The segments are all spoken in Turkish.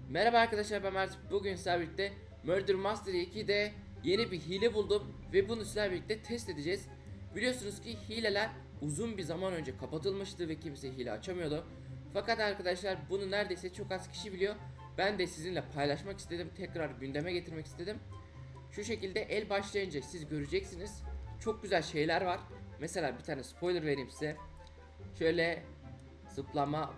Merhaba arkadaşlar, ben Mert. Bugün sizlerle birlikte Murder Mystery 2'de yeni bir hile buldum ve bunu sizlerle birlikte test edeceğiz. Biliyorsunuz ki hileler uzun bir zaman önce kapatılmıştı ve kimse hile açamıyordu. Fakat arkadaşlar bunu neredeyse çok az kişi biliyor. Ben de sizinle paylaşmak istedim, tekrar gündeme getirmek istedim. Şu şekilde el başlayınca siz göreceksiniz. Çok güzel şeyler var. Mesela bir tane spoiler vereyim size. Şöyle zıplama,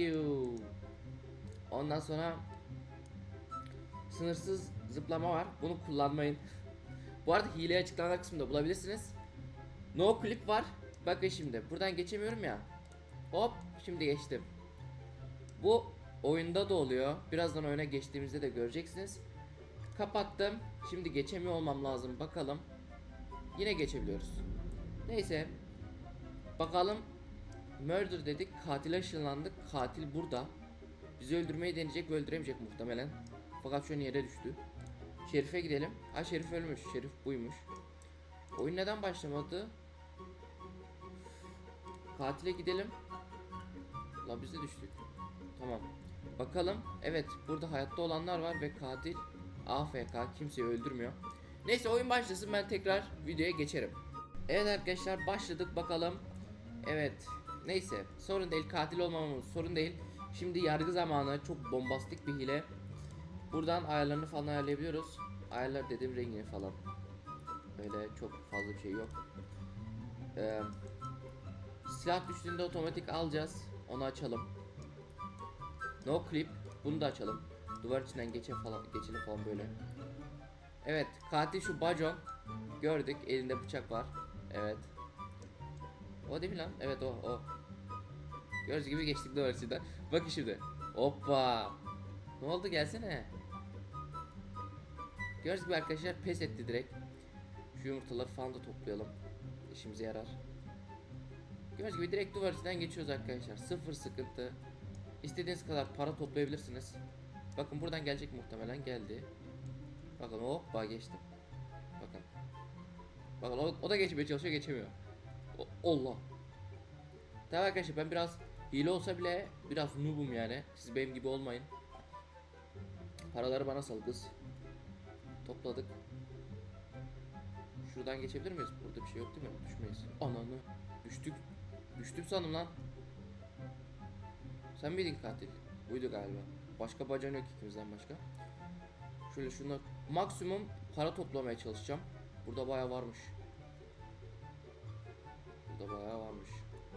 ondan sonra sınırsız zıplama var. Bunu kullanmayın. Bu arada hileyi açıklamalar kısmında bulabilirsiniz. No clip var. Bakın şimdi buradan geçemiyorum ya. Hop, şimdi geçtim. Bu oyunda da oluyor. Birazdan oyuna geçtiğimizde de göreceksiniz. Kapattım. Şimdi geçemiyor olmam lazım. Bakalım. Yine geçebiliyoruz. Neyse. Bakalım. Murder dedik. Katile ışınlandık. Katil burada. Bizi öldürmeyi deneyecek ve öldüremeyecek muhtemelen. Fakat şu an yere düştü. Şerif'e gidelim. Ha, Şerif ölmüş. Şerif buymuş. Oyun neden başlamadı? Katile gidelim. La biz de düştük. Tamam. Bakalım. Evet, burada hayatta olanlar var ve katil AFK, kimseyi öldürmüyor. Neyse, oyun başlasın, ben tekrar videoya geçerim. Evet arkadaşlar, başladık bakalım. Evet. Neyse, sorun değil, katil olmamamız sorun değil. Şimdi yargı zamanı, çok bombastik bir hile. Buradan ayarlarını falan ayarlayabiliyoruz. Ayarlar dediğim rengini falan. Öyle çok fazla bir şey yok. Silah düştüğünde otomatik alacağız. Onu açalım. No clip. Bunu da açalım. Duvar içinden geçelim falan böyle. Evet, katil şu bacon. Gördük, elinde bıçak var. Evet. O değil mi lan? Evet, o. Gördüğünüz gibi geçtik duvar içinden. Bakın şimdi. Hoppa. Ne oldu, gelsene. Gördüğünüz gibi arkadaşlar pes etti direkt. Şu yumurtaları falan da toplayalım. İşimize yarar. Gördüğünüz gibi direkt duvar içinden geçiyoruz arkadaşlar. Sıfır sıkıntı. İstediğiniz kadar para toplayabilirsiniz. Bakın buradan gelecek, muhtemelen geldi. Bakın hoppa geçtim. Bakın. Bakın o da geçmeye çalışıyor, geçemiyor. Allah. Tamam arkadaşlar, ben biraz hile olsa bile biraz noobum yani. Siz benim gibi olmayın. Paraları bana sal kız. Topladık. Şuradan geçebilir miyiz? Burada bir şey yok değil mi? Düşmeyiz. Ananı. Düştük. Düştüm sandım lan. Sen miydin katil? Buydu galiba. Başka bacan yok ikimizden başka. Şöyle şunu maksimum para toplamaya çalışacağım. Burada bayağı varmış. Burada bayağı varmış.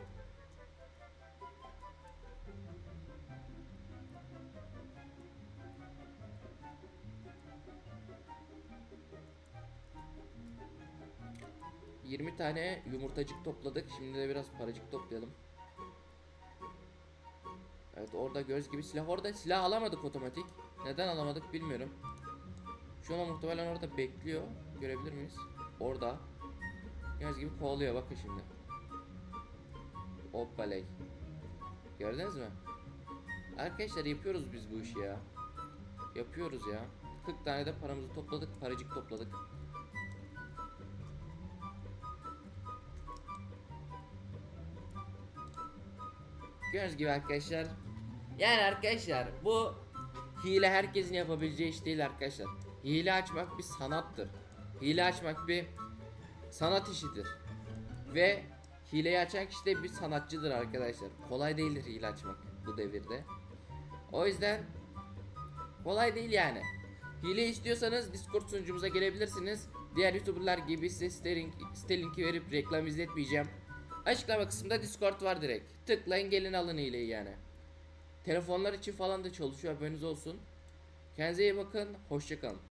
...20 tane yumurtacık topladık. Şimdi de biraz paracık toplayalım. Evet, orada göz gibi silah. Orada silah alamadık otomatik. Neden alamadık bilmiyorum. Şu an muhtemelen orada bekliyor. Görebilir miyiz? Orada. Göz gibi kovalıyor, bakın şimdi. Hoppaley. Gördünüz mü? Arkadaşlar yapıyoruz biz bu işi ya. Yapıyoruz ya. 40 tane de paramızı topladık. Paracık topladık. Gördüğünüz gibi arkadaşlar. Yani arkadaşlar bu hile herkesin yapabileceği iş değil arkadaşlar. Hile açmak bir sanattır. Hile açmak bir sanat işidir. Ve hileyi açan kişi de bir sanatçıdır arkadaşlar. Kolay değildir hile açmak bu devirde. O yüzden kolay değil yani. Hile istiyorsanız Discord sunucumuza gelebilirsiniz. Diğer YouTuber'lar gibi size site linki verip reklam izletmeyeceğim. Açıklama kısmında Discord var direkt. Tıklayın, gelin alın hileyi yani. Telefonlar için falan da çalışıyor, haberiniz olsun. Kendinize iyi bakın, hoşça kalın.